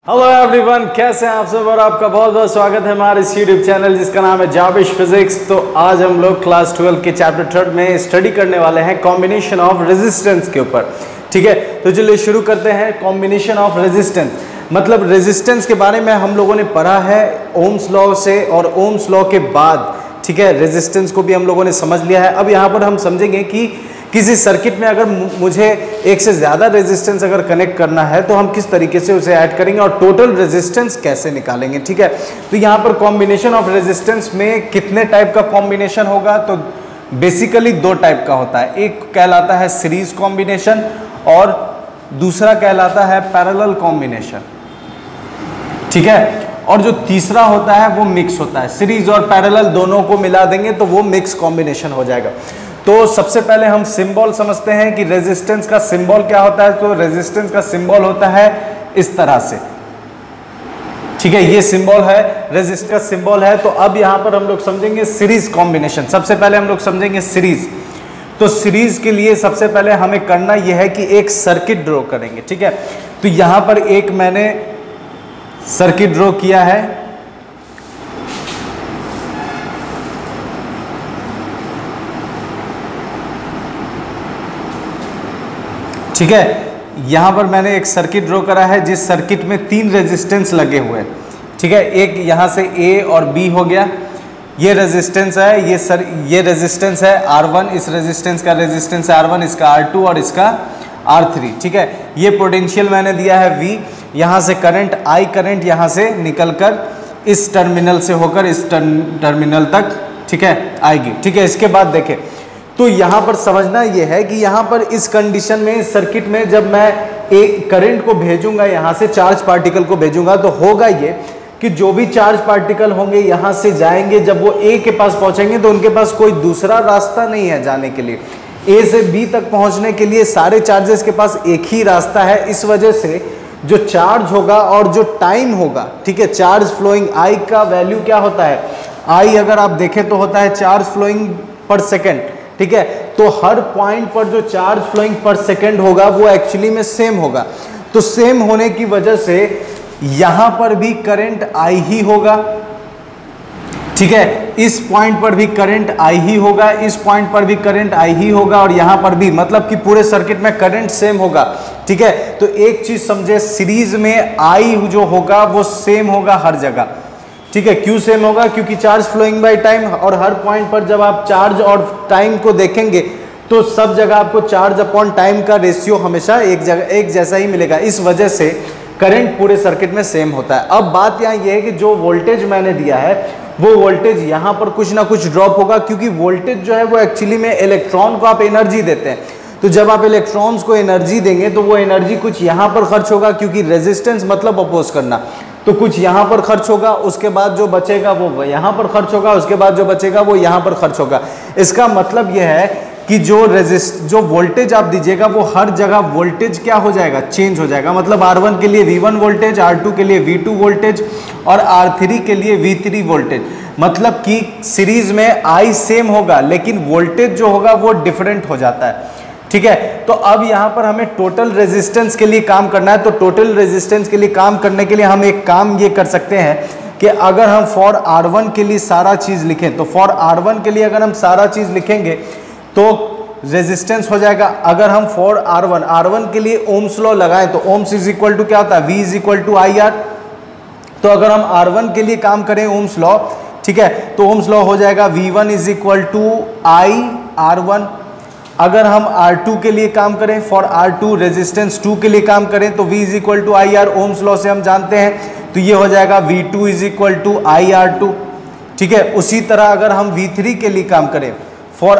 Hello everyone, कैसे हैं आप सब और आपका बहुत बहुत स्वागत है हमारे इस यूट्यूब चैनल जिसका नाम है जाविश फिजिक्स। तो आज हम लोग क्लास 12 के चैप्टर 3 में स्टडी करने वाले हैं कॉम्बिनेशन ऑफ रेजिस्टेंस के ऊपर। ठीक है, तो चलिए शुरू करते हैं। कॉम्बिनेशन ऑफ रेजिस्टेंस मतलब रेजिस्टेंस के बारे में हम लोगों ने पढ़ा है ओम्स लॉ से, और ओम्स लॉ के बाद ठीक है रेजिस्टेंस को भी हम लोगों ने समझ लिया है। अब यहाँ पर हम समझेंगे कि किसी सर्किट में अगर मुझे एक से ज़्यादा रेजिस्टेंस अगर कनेक्ट करना है तो हम किस तरीके से उसे ऐड करेंगे और टोटल रेजिस्टेंस कैसे निकालेंगे। ठीक है, तो यहाँ पर कॉम्बिनेशन ऑफ रेजिस्टेंस में कितने टाइप का कॉम्बिनेशन होगा, तो बेसिकली दो टाइप का होता है। एक कहलाता है सीरीज कॉम्बिनेशन और दूसरा कहलाता है पैरेलल कॉम्बिनेशन। ठीक है, और जो तीसरा होता है वो मिक्स होता है। सीरीज और पैरेलल दोनों को मिला देंगे तो वो मिक्स कॉम्बिनेशन हो जाएगा। तो सबसे पहले हम सिंबल समझते हैं कि रेजिस्टेंस का सिंबल क्या होता है। तो रेजिस्टेंस का सिंबल होता है इस तरह से। ठीक है, ये सिंबल है, रेजिस्टेंस का सिंबल है। तो अब यहां पर हम लोग समझेंगे सीरीज कॉम्बिनेशन। सबसे पहले हम लोग समझेंगे सीरीज। तो सीरीज के लिए सबसे पहले हमें करना यह है कि एक सर्किट ड्रॉ करेंगे। ठीक है, तो यहां पर एक मैंने सर्किट ड्रॉ किया है। ठीक है, यहां पर मैंने एक सर्किट ड्रॉ करा है जिस सर्किट में 3 रेजिस्टेंस लगे हुए हैं। ठीक है, एक यहां से ए और बी हो गया, ये रेजिस्टेंस है, ये रेजिस्टेंस है R1, इस रेजिस्टेंस का रेजिस्टेंस है R1, इसका R2 और इसका R3। ठीक है, ये पोटेंशियल मैंने दिया है V। यहां से करंट I करंट यहां से निकलकर इस टर्मिनल से होकर इस टर्मिनल तक ठीक है आएगी। ठीक है, इसके बाद देखें तो यहाँ पर समझना यह है कि यहाँ पर इस कंडीशन में इस सर्किट में जब मैं एक करंट को भेजूंगा, यहाँ से चार्ज पार्टिकल को भेजूंगा, तो होगा ये कि जो भी चार्ज पार्टिकल होंगे यहाँ से जाएंगे, जब वो ए के पास पहुंचेंगे तो उनके पास कोई दूसरा रास्ता नहीं है जाने के लिए। ए से बी तक पहुंचने के लिए सारे चार्जेस के पास एक ही रास्ता है। इस वजह से जो चार्ज होगा और जो टाइम होगा, ठीक है, चार्ज फ्लोइंग आई का वैल्यू क्या होता है, आई अगर आप देखें तो होता है चार्ज फ्लोइंग पर सेकेंड। ठीक है, तो हर पॉइंट पर जो चार्ज फ्लोइंग पर सेकेंड होगा वो एक्चुअली में सेम होगा। तो सेम होने की वजह से यहां पर भी करंट आई ही होगा। ठीक है, इस पॉइंट पर भी करंट आई ही होगा, इस पॉइंट पर भी करंट आई ही होगा, और यहां पर भी, मतलब कि पूरे सर्किट में करंट सेम होगा। ठीक है, तो एक चीज समझे, सीरीज में आई जो होगा वो सेम होगा हर जगह। ठीक है, क्यों सेम होगा, क्योंकि चार्ज फ्लोइंग बाय टाइम, और हर पॉइंट पर जब आप चार्ज और टाइम को देखेंगे तो सब जगह आपको चार्ज अपॉन टाइम का रेशियो हमेशा एक जैसा ही मिलेगा। इस वजह से करंट पूरे सर्किट में सेम होता है। अब बात यहाँ यह है कि जो वोल्टेज मैंने दिया है वो वोल्टेज यहाँ पर कुछ ना कुछ ड्रॉप होगा, क्योंकि वोल्टेज जो है वो एक्चुअली में इलेक्ट्रॉन को आप एनर्जी देते हैं। तो जब आप इलेक्ट्रॉन्स को एनर्जी देंगे तो वो एनर्जी कुछ यहाँ पर खर्च होगा, क्योंकि रेजिस्टेंस मतलब अपोज करना, तो कुछ यहाँ पर खर्च होगा, उसके बाद जो बचेगा वो यहाँ पर खर्च होगा, उसके बाद जो बचेगा वो यहाँ पर खर्च होगा। इसका मतलब यह है कि जो वोल्टेज आप दीजिएगा वो हर जगह वोल्टेज क्या हो जाएगा, चेंज हो जाएगा। मतलब R1 के लिए V1 वोल्टेज, R2 के लिए V2 वोल्टेज और R3 के लिए V3 वोल्टेज। मतलब कि सीरीज में I सेम होगा लेकिन वोल्टेज जो होगा वो डिफरेंट हो जाता है। ठीक है, तो अब यहाँ पर हमें टोटल रेजिस्टेंस के लिए काम करना है। तो टोटल रेजिस्टेंस के लिए काम करने के लिए हम एक काम ये कर सकते हैं कि अगर हम फॉर R1 के लिए सारा चीज़ लिखें, तो फॉर R1 के लिए अगर हम सारा चीज़ लिखेंगे तो रेजिस्टेंस हो जाएगा। अगर हम फॉर R1 के लिए ओम्स लॉ लगाएं तो ओम्स इज इक्वल टू क्या होता है, V is equal to IR। तो अगर हम R1 के लिए काम करें ओम्स लॉ, ठीक है, तो ओम्स लॉ हो जाएगा V1 is equal to IR1। अगर हम R2 के लिए काम करें, फॉर R2 रेजिस्टेंस 2 के लिए काम करें तो V is equal to IR, Ohm's law से हम जानते हैं, तो ये हो जाएगा V2 is equal to IR2। ठीक है, उसी तरह अगर हम V3 के लिए काम करें, फॉर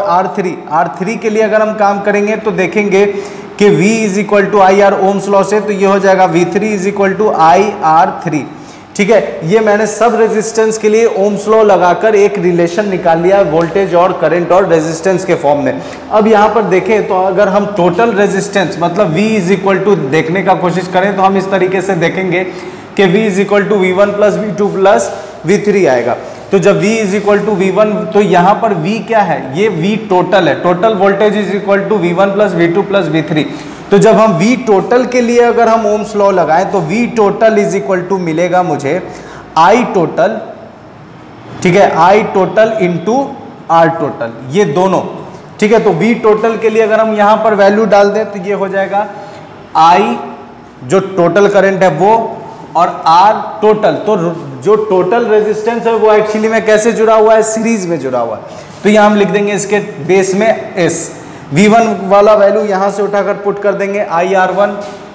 R3 के लिए अगर हम काम करेंगे तो देखेंगे कि V is equal to IR Ohm's law से, तो ये हो जाएगा V3 is equal to IR3। ठीक है, ये मैंने सब रेजिस्टेंस के लिए ओम्स लॉ लगाकर एक रिलेशन निकाल लिया वोल्टेज और करंट और रेजिस्टेंस के फॉर्म में। अब यहाँ पर देखें तो अगर हम टोटल रेजिस्टेंस मतलब V इज इक्वल टू देखने का कोशिश करें तो हम इस तरीके से देखेंगे कि V is equal to V1 plus V2 plus V3 आएगा। तो जब V is equal to V1, तो यहाँ पर V क्या है, ये V टोटल है, total voltage is equal to V1 plus V2 plus V3। तो जब हम V टोटल के लिए अगर हम ओम्स लॉ लगाएं तो V total is equal to मिलेगा मुझे I टोटल, ठीक है, I total into R total, ये दोनों, ठीक है। तो V टोटल के लिए अगर हम यहां पर वैल्यू डाल दें तो ये हो जाएगा I जो टोटल करंट है वो, और R टोटल, तो जो टोटल रेजिस्टेंस है वो एक्चुअली में कैसे जुड़ा हुआ है, सीरीज में जुड़ा हुआ है। तो यहां हम लिख देंगे इसके बेस में S, V1 वाला वैल्यू यहां से उठाकर पुट कर देंगे IR1,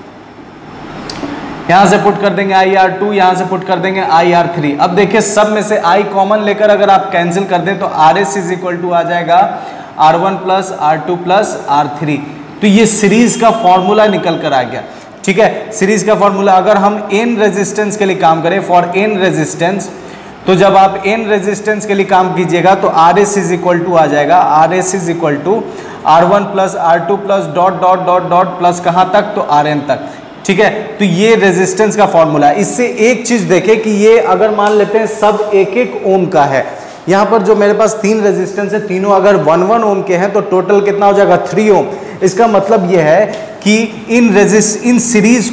यहां से पुट कर देंगे IR2, यहां से पुट कर देंगे IR3। अब देखिए सब में से I कॉमन लेकर अगर आप कैंसिल कर दें तो RS इज इक्वल टू आ जाएगा R1 plus R2 plus R3। तो ये सीरीज का फॉर्मूला निकल कर आ गया, ठीक है। सीरीज का फॉर्मूला अगर हम n रेजिस्टेंस के लिए काम करें, फॉर n रेजिस्टेंस, तो जब आप n रेजिस्टेंस के लिए काम कीजिएगा तो RS इज इक्वल टू आ जाएगा, RS is equal to R1 plus R2 plus dot dot dot dot plus कहाँ तक, तो Rn तक, ठीक है। तो ये रेजिस्टेंस का फॉर्मूला है। इससे एक चीज देखें कि ये अगर मान लेते हैं सब एक एक ओम का है, यहाँ पर जो मेरे पास 3 रेजिस्टेंस है तीनों अगर 1-1 ओम के हैं तो टोटल कितना हो जाएगा 3 ओम। इसका मतलब ये है कि इन सीरीज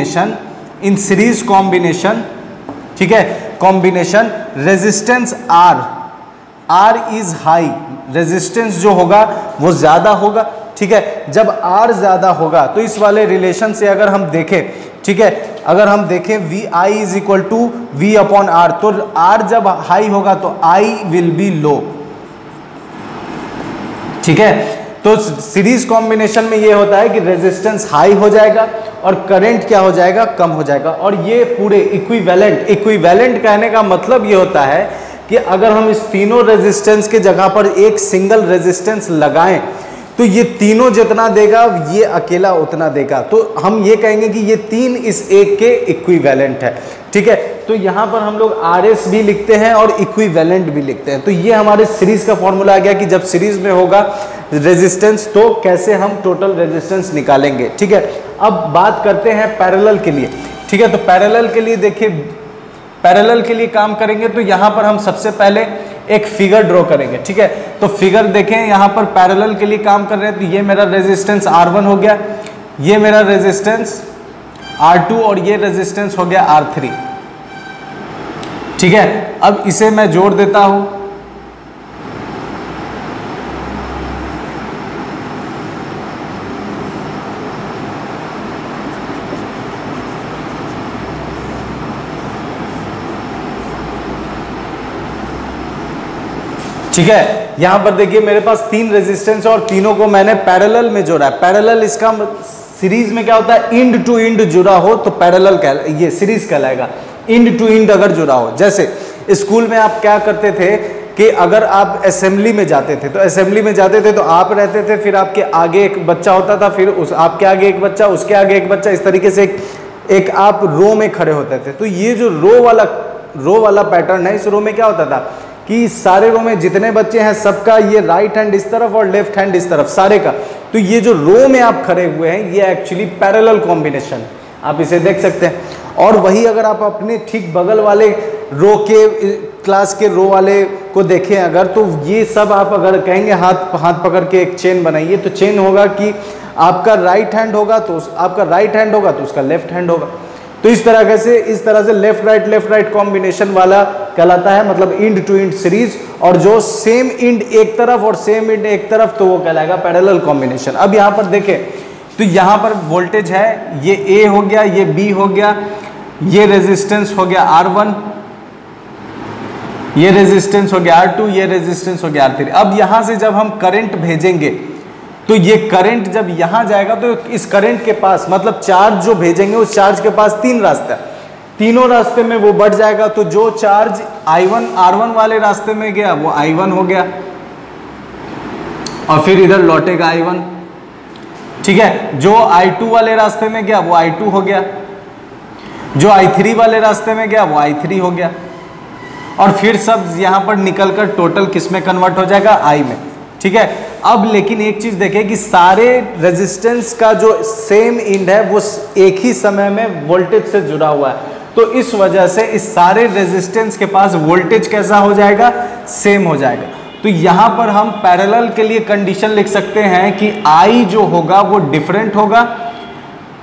कॉम्बिनेशन, ठीक है, combination resistance R is high, resistance जो होगा वो ज्यादा होगा, ठीक है। जब R ज्यादा होगा तो इस वाले रिलेशन से अगर हम देखें, ठीक है, अगर हम देखें VI is equal to V upon R, तो R जब हाई होगा तो I विल बी लो, ठीक है। तो सीरीज कॉम्बिनेशन में ये होता है कि रेजिस्टेंस हाई हो जाएगा और करंट क्या हो जाएगा, कम हो जाएगा। और ये पूरे इक्विवेलेंट कहने का मतलब ये होता है कि अगर हम इस तीनों रेजिस्टेंस के जगह पर एक सिंगल रेजिस्टेंस लगाएं तो ये तीनों जितना देगा ये अकेला उतना देगा। तो हम ये कहेंगे कि ये 3 इस एक के इक्विवेलेंट है, ठीक है। तो यहाँ पर हम लोग RS भी लिखते हैं और इक्विवेलेंट भी लिखते हैं। तो ये हमारे सीरीज का फॉर्मूला आ गया कि जब सीरीज में होगा रेजिस्टेंस तो कैसे हम टोटल रेजिस्टेंस निकालेंगे, ठीक है। अब बात करते हैं पैरेलल के लिए, ठीक है। तो पैरेलल के लिए देखिए, पैरेलल के लिए काम करेंगे तो यहाँ पर हम सबसे पहले एक फिगर ड्रॉ करेंगे, ठीक है। तो फिगर देखें, यहाँ पर पैरेलल के लिए काम कर रहे हैं तो ये मेरा रेजिस्टेंस R1 हो गया, ये मेरा रेजिस्टेंस R2 और ये रेजिस्टेंस हो गया R3, ठीक है। अब इसे मैं जोड़ देता हूं, ठीक है। यहां पर देखिए मेरे पास 3 रेजिस्टेंस और तीनों को मैंने पैरेलल में जोड़ा है। पैरेलल इसका सीरीज में क्या होता है, इंड टू इंड जुड़ा हो तो पैरेलल ये सीरीज कहलाएगा। इंड टू इंड अगर जुड़ा हो, जैसे स्कूल में आप क्या करते थे कि अगर आप असेंबली में जाते थे तो असेंबली में जाते थे तो आप रहते थे, फिर आपके आगे एक बच्चा होता था, फिर आपके आगे एक बच्चा, उसके आगे एक बच्चा, इस तरीके से एक आप रो में खड़े होते थे। तो ये जो रो वाला पैटर्न है, इस रो में क्या होता था कि सारे रो में जितने बच्चे हैं सबका ये राइट हैंड इस तरफ और लेफ्ट हैंड इस तरफ, सारे का। तो ये जो रो में आप खड़े हुए हैं ये एक्चुअली पैरेलल कॉम्बिनेशन, आप इसे देख सकते हैं। और वही अगर आप अपने ठीक बगल वाले रो के क्लास के रो वाले को देखें अगर, तो ये सब आप अगर कहेंगे हाथ पकड़ के एक चेन बनाइए, तो चेन होगा कि आपका राइट हैंड होगा तो आपका राइट हैंड होगा तो उसका लेफ्ट हैंड होगा। तो इस तरह से लेफ्ट राइट कॉम्बिनेशन वाला कहलाता है, मतलब इंड टू इंड सीरीज। और जो सेम इंड एक तरफ और सेम इंड एक तरफ तो वो कहलाएगा पैरेलल कॉम्बिनेशन। अब यहाँ पर देखें तो यहाँ पर वोल्टेज है, ये A हो गया, ये B हो गया, ये रेजिस्टेंस हो गया R1, ये रेजिस्टेंस हो गया R2, ये रेजिस्टेंस हो गया R3। अब यहाँ से जब हम करंट भेजेंगे तो ये करंट जब यहाँ जाएगा तो इस करंट के पास, मतलब चार्ज जो भेजेंगे उस चार्ज के पास 3 रास्ते हैं, तीनों रास्ते में वो बढ़ जाएगा। तो जो चार्ज R1 वाले रास्ते में गया वो I1 हो गया और फिर इधर लौटेगा I1, ठीक है। जो I2 वाले रास्ते में गया वो I2 हो गया, जो I3 वाले रास्ते में गया वो I3 हो गया, और फिर सब यहाँ पर निकलकर टोटल किस में कन्वर्ट हो जाएगा, I में, ठीक है। अब लेकिन एक चीज देखें कि सारे रेजिस्टेंस का जो सेम इंड है वो एक ही समय में वोल्टेज से जुड़ा हुआ है, तो इस वजह से इस सारे रेजिस्टेंस के पास वोल्टेज कैसा हो जाएगा, सेम हो जाएगा। तो यहाँ पर हम पैरेलल के लिए कंडीशन लिख सकते हैं कि I जो होगा वो डिफरेंट होगा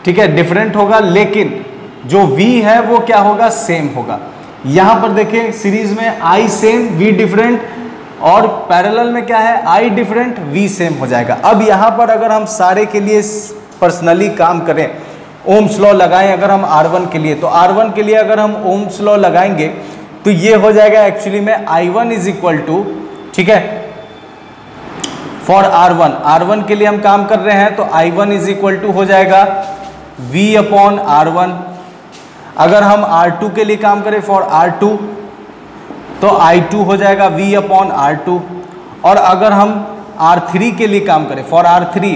ठीक है, डिफरेंट होगा, लेकिन जो v है वो क्या होगा, सेम होगा। यहां पर देखिए सीरीज में I सेम v डिफरेंट, और पैरेलल में क्या है, I डिफरेंट v सेम हो जाएगा। अब यहां पर अगर हम सारे के लिए पर्सनली काम करें, ओम्स लॉ लगाएं अगर हम R1 के लिए, तो R1 के लिए अगर हम ओम्स लॉ लगाएंगे तो ये हो जाएगा एक्चुअली में I1 इज इक्वल टू, ठीक है, फॉर R1 के लिए हम काम कर रहे हैं तो I1 इज इक्वल टू हो जाएगा V अपॉन R1। अगर हम R2 के लिए काम करें फॉर R2 तो I2 हो जाएगा V अपॉन R2, और अगर हम R3 के लिए काम करें फॉर R3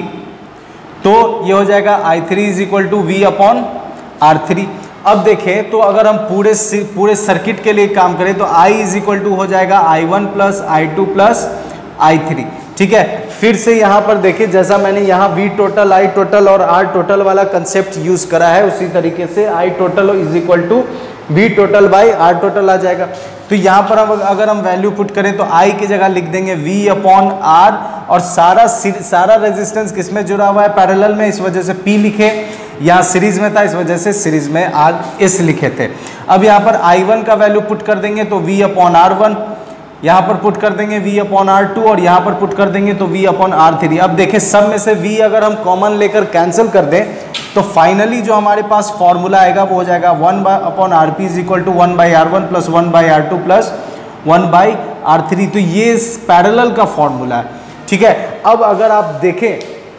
तो ये हो जाएगा I3 is equal to V upon R3। अब देखें तो अगर हम पूरे सर्किट के लिए काम करें तो I इज इक्वल टू हो जाएगा I1 plus I2 plus I3, ठीक है। फिर से यहाँ पर देखिए जैसा मैंने यहाँ V टोटल, I टोटल और R टोटल वाला कंसेप्ट यूज करा है, उसी तरीके से I total is equal to V total by R total आ जाएगा। तो यहाँ पर अगर हम वैल्यू पुट करें तो I की जगह लिख देंगे V अपॉन R, और सारा रेजिस्टेंस किस में जुड़ा हुआ है, पैरेलल में, इस वजह से P लिखे, यहाँ सीरीज में था इस वजह से सीरीज में S लिखे थे। अब यहाँ पर I1 का वैल्यू पुट कर देंगे तो V अपॉन R1, यहाँ पर पुट कर देंगे V अपॉन R2, और यहाँ पर पुट कर देंगे तो V अपॉन R3। अब देखें सब में से V अगर हम कॉमन लेकर कैंसिल कर दें तो फाइनली जो हमारे पास फॉर्मूला आएगा वो हो जाएगा 1 upon RP is equal to 1 by R1 plus 1 by R2 plus 1 by R3। तो ये पैरेलल का फॉर्मूला है, ठीक है। अब अगर आप देखें,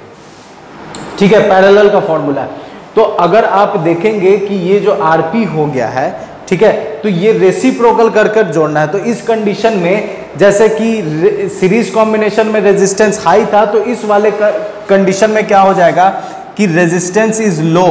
ठीक है, पैरेलल का फॉर्मूला है, तो अगर आप देखेंगे कि ये जो RP हो गया है, ठीक है, तो ये रेसिप्रोकल कर जोड़ना है। तो इस कंडीशन में जैसे कि सीरीज कॉम्बिनेशन में रेजिस्टेंस हाई था, तो इस वाले कंडीशन में क्या हो जाएगा कि resistance is low,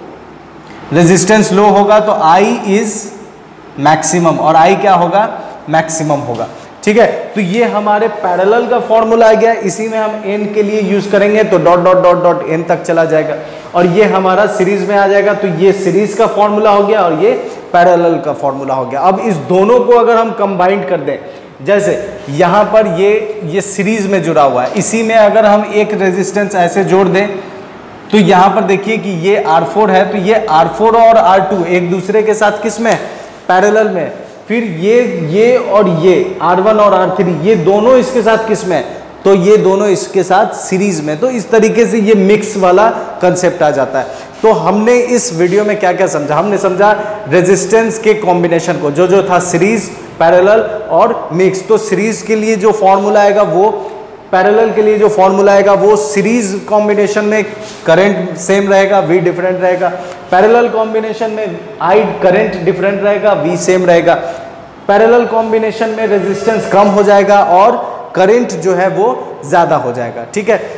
resistance low होगा तो I इज मैक्सिमम, और I क्या होगा, मैक्सिमम होगा, ठीक है। तो ये हमारे पैरेलल का फॉर्मूला आ गया, इसी में हम n के लिए यूज करेंगे तो dot dot dot dot n तक चला जाएगा, और ये हमारा सीरीज में आ जाएगा। तो ये सीरीज का फॉर्मूला हो गया और ये पैरेलल का फॉर्मूला हो गया। अब इस दोनों को अगर हम कंबाइन कर दें, जैसे यहाँ पर ये सीरीज में जुड़ा हुआ है, इसी में अगर हम एक रेजिस्टेंस ऐसे जोड़ दें तो यहाँ पर देखिए कि ये R4 है, तो ये R4 और R2 एक दूसरे के साथ किस में, पैरेलल में। फिर ये और ये R1 और R3 ये दोनों इसके साथ किस में, तो ये दोनों इसके साथ सीरीज में। तो इस तरीके से ये मिक्स वाला कंसेप्ट आ जाता है। तो हमने इस वीडियो में क्या क्या समझा, हमने समझा रेजिस्टेंस के कॉम्बिनेशन को, जो था सीरीज, पैरेलल और मिक्स। तो सीरीज के लिए जो फॉर्मूला आएगा वो, पैरेलल के लिए जो फॉर्मूला आएगा वो, सीरीज कॉम्बिनेशन में करंट सेम रहेगा, V डिफरेंट रहेगा, पैरेलल कॉम्बिनेशन में I करंट डिफरेंट रहेगा, V सेम रहेगा, पैरेलल कॉम्बिनेशन में रेजिस्टेंस कम हो जाएगा और करंट जो है वो ज़्यादा हो जाएगा, ठीक है।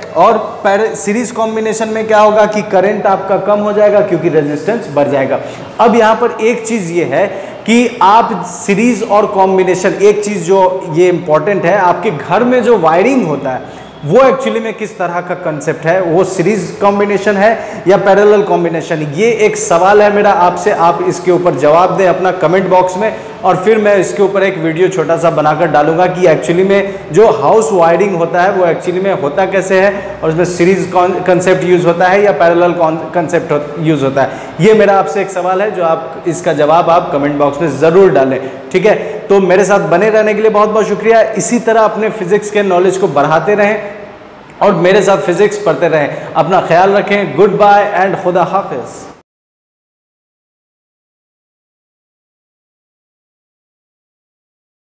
और सीरीज कॉम्बिनेशन में क्या होगा कि करंट आपका कम हो जाएगा क्योंकि रेजिस्टेंस बढ़ जाएगा। अब यहाँ पर एक चीज़ ये है कि आप सीरीज और कॉम्बिनेशन, एक चीज़ जो ये इंपॉर्टेंट है, आपके घर में जो वायरिंग होता है वो एक्चुअली में किस तरह का कंसेप्ट है, वो सीरीज कॉम्बिनेशन है या पैरेलल कॉम्बिनेशन, ये एक सवाल है मेरा आपसे। आप इसके ऊपर जवाब दें अपना कमेंट बॉक्स में, और फिर मैं इसके ऊपर एक वीडियो छोटा सा बनाकर डालूंगा कि एक्चुअली में जो हाउस वायरिंग होता है वो एक्चुअली में होता कैसे है, और उसमें सीरीज कंसेप्ट यूज होता है या पैरेलल कंसेप्ट यूज होता है। ये मेरा आपसे एक सवाल है जो आप इसका जवाब आप कमेंट बॉक्स में ज़रूर डालें, ठीक है। तो मेरे साथ बने रहने के लिए बहुत बहुत शुक्रिया। इसी तरह अपने फिजिक्स के नॉलेज को बढ़ाते रहें और मेरे साथ फिजिक्स पढ़ते रहें। अपना ख्याल रखें। गुड बाय एंड खुदा हाफिज़।